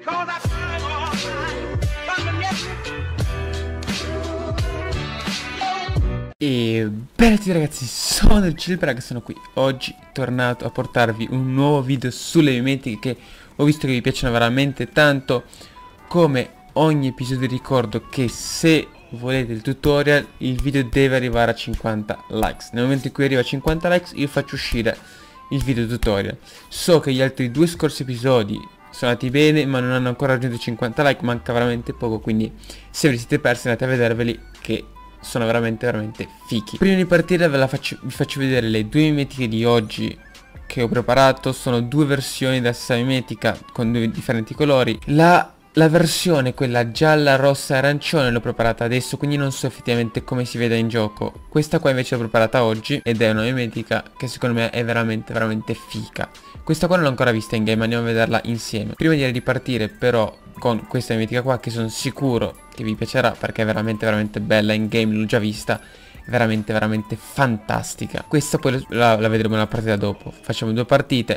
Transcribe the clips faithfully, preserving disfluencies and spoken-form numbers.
E bene a tutti ragazzi, sono il Cilberg, sono qui oggi tornato a portarvi un nuovo video sulle mimetiche che ho visto che vi piacciono veramente tanto. Come ogni episodio ricordo che se volete il tutorial il video deve arrivare a cinquanta likes. Nel momento in cui arriva a cinquanta likes io faccio uscire il video tutorial. So che gli altri due scorsi episodi sono andati bene ma non hanno ancora raggiunto cinquanta like, manca veramente poco, quindi se vi siete persi andate a vederveli che sono veramente veramente fichi. Prima di partire ve la faccio, vi faccio vedere le due mimetiche di oggi che ho preparato. Sono due versioni della stessa mimetica con due differenti colori. La, la versione, quella gialla, rossa e arancione, l'ho preparata adesso, quindi non so effettivamente come si veda in gioco. Questa qua invece l'ho preparata oggi ed è una mimetica che secondo me è veramente veramente fica. Questa qua non l'ho ancora vista in game, andiamo a vederla insieme. Prima di ripartire però con questa mimetica qua, che sono sicuro che vi piacerà perché è veramente veramente bella in game, l'ho già vista, è veramente veramente fantastica. Questa poi la, la vedremo nella partita dopo. Facciamo due partite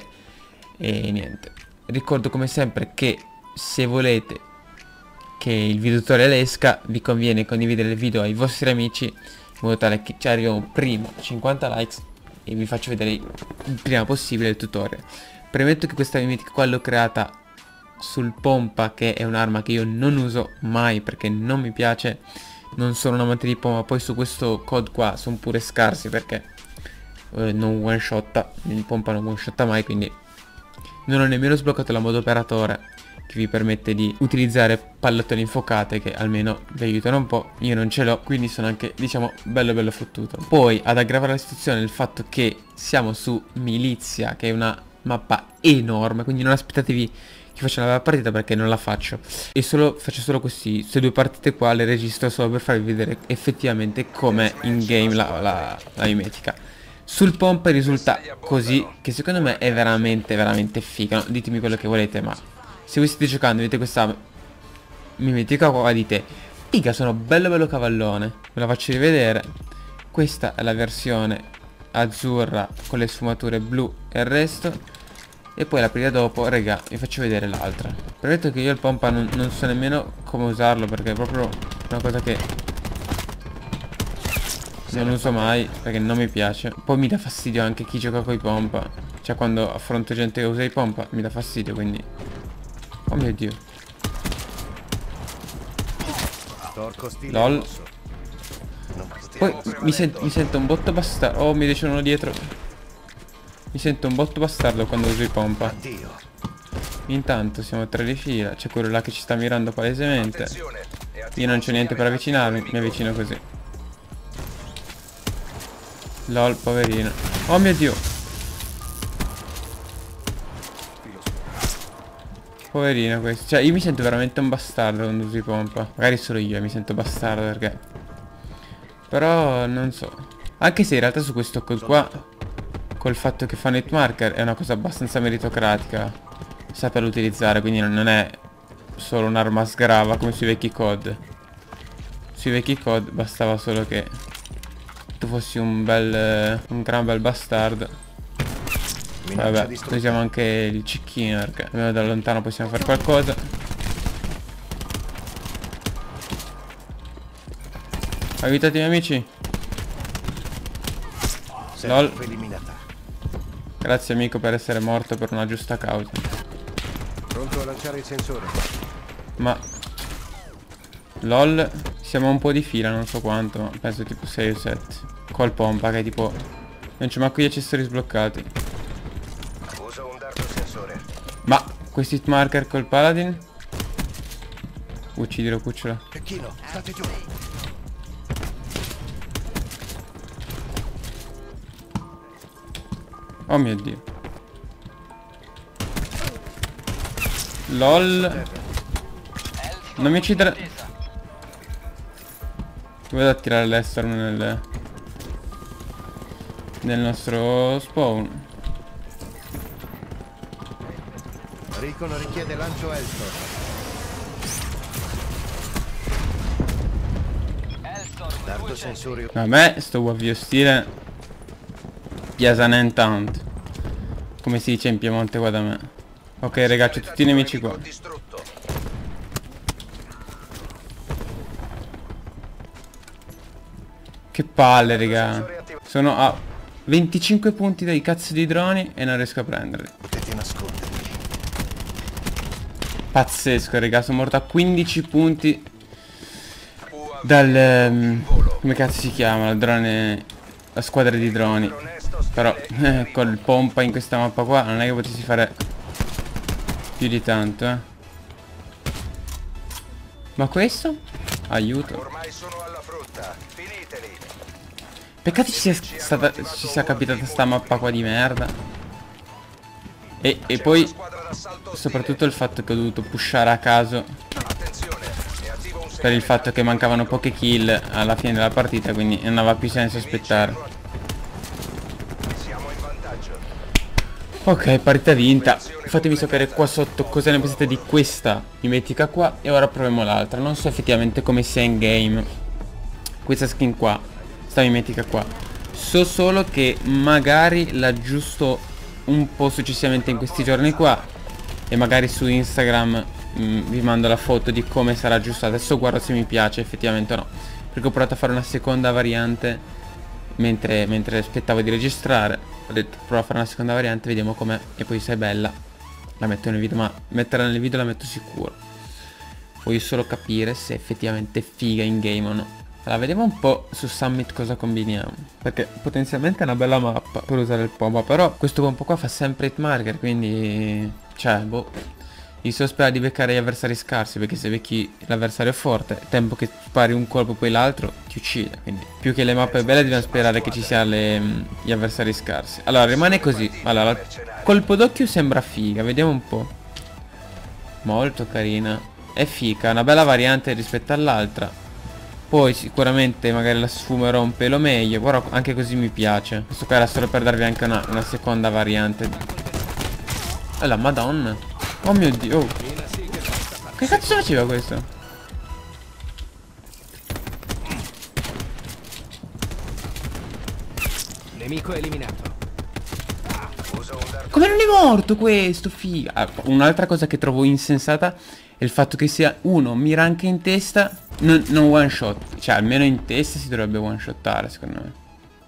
e niente. Ricordo come sempre che se volete che il video tutorial esca vi conviene condividere il video ai vostri amici in modo tale che ci arriviamo prima a cinquanta likes e vi faccio vedere il prima possibile il tutorial. Premetto che questa mimetica qua l'ho creata sul pompa, che è un'arma che io non uso mai perché non mi piace, non sono un amante di pompa. Poi su questo C O D qua sono pure scarsi perché eh, non one shotta, il pompa non one shotta mai, quindi non ho nemmeno sbloccato la modo operatore che vi permette di utilizzare pallottole infuocate che almeno vi aiutano un po'. Io non ce l'ho, quindi sono anche diciamo bello bello fottuto. Poi ad aggravare la situazione il fatto che siamo su Milizia, che è una mappa enorme, quindi non aspettatevi che faccio una bella partita perché non la faccio, e solo faccio solo questi, queste due partite qua le registro solo per farvi vedere effettivamente com'è in game la, la, la mimetica. Sul pompa risulta così, che secondo me è veramente veramente figa, no? Ditemi quello che volete, ma se voi state giocando vedete questa mimetica qua dite figa, sono bello bello cavallone. Ve la faccio rivedere. Questa è la versione azzurra con le sfumature blu e il resto. E poi la partita dopo, raga, vi faccio vedere l'altra. Premetto che io il pompa non, non so nemmeno come usarlo perché è proprio una cosa che non uso mai perché non mi piace. Poi mi dà fastidio anche chi gioca con i pompa. Cioè quando affronto gente che usa i pompa mi dà fastidio, quindi oh mio dio. Lol. Poi mi, sent mi sento un botto bastardo. Oh mio dio, c'è uno dietro. Mi sento un botto bastardo quando uso i pompa. Intanto siamo tre di fila. C'è quello là che ci sta mirando palesemente. Io non c'ho niente per avvicinarmi, mi avvicino così. Lol, poverino. Oh mio dio. Poverino questo. Cioè io mi sento veramente un bastardo quando uso i pompa. Magari solo io mi sento bastardo perché però non so. Anche se in realtà su questo col qua, col fatto che fa net marker, è una cosa abbastanza meritocratica saperlo utilizzare, quindi non è solo un'arma sgrava come sui vecchi C O D. Sui vecchi C O D bastava solo che tu fossi un bel un gran bel bastardo. Vabbè, usiamo anche il cecchino perché almeno da lontano possiamo fare qualcosa. Aiutatemi amici. Lol. Grazie amico per essere morto per una giusta causa. Pronto a lanciare il sensore. Ma lol, siamo un po' di fila, non so quanto, ma penso tipo sei o sette. Col pompa che è tipo non c'è manco gli accessori sbloccati. Uso un dardo sensore. Ma questi hit marker col paladin? Uccidilo cucciola. Pecchino, state giù. Oh mio dio. Lol. Non mi uccidere. Ti vado a tirare l'estorm nel Nel nostro spawn. Recon richiede lancio Elstor. Dardo sensore. A me sto avvio stile Piasanentant, come si dice in Piemonte qua da me. Ok ragazzi, tutti i nemici qua. Che palle, raga. Sono a venticinque punti dai cazzo di droni e non riesco a prenderli. Potete nascondervi. Pazzesco, raga. Sono morto a quindici punti dal... Um, come cazzo si chiama? Il drone... La squadra di droni. Però eh, col pompa in questa mappa qua non è che potessi fare più di tanto, eh. Ma questo? Aiuto. Ormai sono alla frutta. Finiteli. Peccato ci sia stata, ci sia capitata sta mappa qua di merda. E, e poi soprattutto il fatto che ho dovuto pushare a caso per il fatto che mancavano poche kill alla fine della partita, quindi non aveva più senso aspettare. Siamo in vantaggio. Ok, partita vinta. Fatemi sapere qua sotto cosa ne pensate di questa mimetica qua. E ora proviamo l'altra. Non so effettivamente come sia in game questa skin qua, sta mimetica qua. So solo che magari l'aggiusto un po' successivamente in questi giorni qua, e magari su Instagram mh, vi mando la foto di come sarà aggiustata. Adesso guardo se mi piace effettivamente o no, perché ho provato a fare una seconda variante mentre, mentre aspettavo di registrare. Ho detto provo a fare una seconda variante, vediamo com'è, e poi se è bella la metto nel video, ma metterla nel video la metto sicuro. Voglio solo capire se effettivamente è figa in game o no. Allora, vediamo un po' su Summit cosa combiniamo, perché potenzialmente è una bella mappa per usare il pompa, però questo pompa qua fa sempre hit marker, quindi... cioè, boh... io sto sperando di beccare gli avversari scarsi, perché se becchi l'avversario forte, tempo che spari un colpo poi l'altro, ti uccide. Quindi, più che le mappe belle, dobbiamo sperare che ci siano le, gli avversari scarsi. Allora, rimane così. Allora, colpo d'occhio sembra figa, vediamo un po'. Molto carina. È figa, una bella variante rispetto all'altra. Poi sicuramente magari la sfumerò un pelo meglio, però anche così mi piace. Questo qua era solo per darvi anche una, una seconda variante. E la madonna. Oh mio dio, oh. Che cazzo faceva questo? Nemico eliminato. Come non è morto questo, figa? Ah, un'altra cosa che trovo insensata è il fatto che sia uno mira anche in testa, non, non one shot. Cioè almeno in testa si dovrebbe one shottare, secondo me.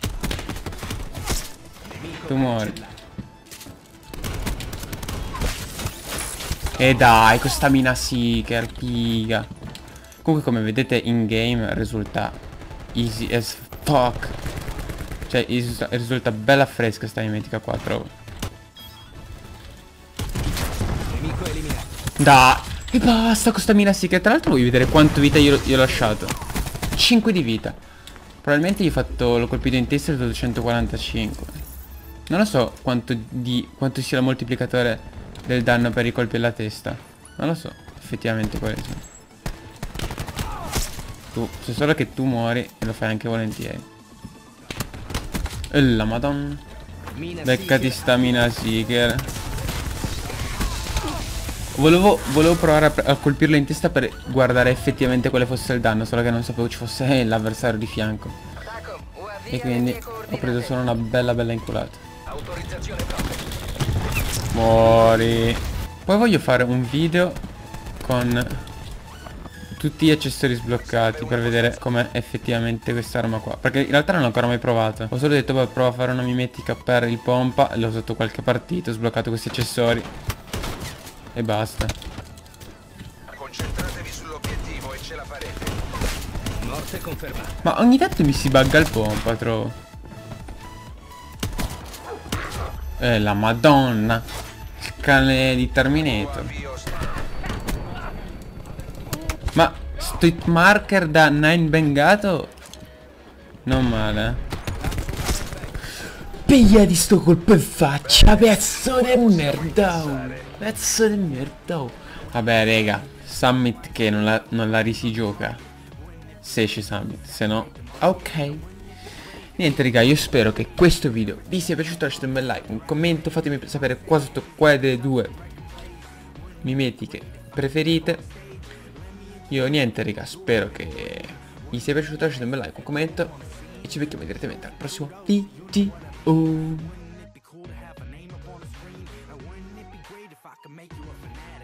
Tu muori. E dai, questa mina seeker, figa. Comunque come vedete in game risulta easy as fuck. Cioè risulta, risulta bella fresca sta mimetica qua, trovo. Nemico eliminato. Da. E basta con sta mina seeker. Tra l'altro voglio vedere quanto vita io, io ho lasciato. cinque di vita. Probabilmente gli ho fatto, l'ho colpito in testa e ho dato centoquarantacinque. Non lo so quanto, di, quanto sia il moltiplicatore del danno per i colpi alla testa. Non lo so effettivamente quale sia. Tu, so solo che tu muori e lo fai anche volentieri. E la madonna. Beccati sta mina seeker. Volevo, volevo provare a, a colpirlo in testa per guardare effettivamente quale fosse il danno, solo che non sapevo ci fosse eh, l'avversario di fianco. E quindi ho preso solo una bella bella inculata. Muori. Poi voglio fare un video con tutti gli accessori sbloccati per vedere com'è effettivamente quest'arma qua, perché in realtà non l'ho ancora mai provato. Ho solo detto beh, provo a fare una mimetica per il pompa, l'ho usato qualche partita, ho sbloccato questi accessori e basta. Concentratevi sull'obiettivo e ce la farete. Morte confermata. Ma ogni tanto mi si bugga il pompa, trovo. Eh la madonna. Il cane di Terminator. Ma sto hit marker da Nine Bengato non male, eh. Piglia di sto colpo in faccia, pezzo di merda. Pezzo di merda. Vabbè raga, Summit che non la, non la risi gioca. Se esce Summit, se no ok. Niente raga, io spero che questo video vi sia piaciuto. Lasciate un bel like, un commento, fatemi sapere qua sotto quale delle due mimetiche preferite. Io niente raga, spero che vi sia piaciuto. Lasciate un bel like, un commento e ci vediamo direttamente al prossimo video. Oh.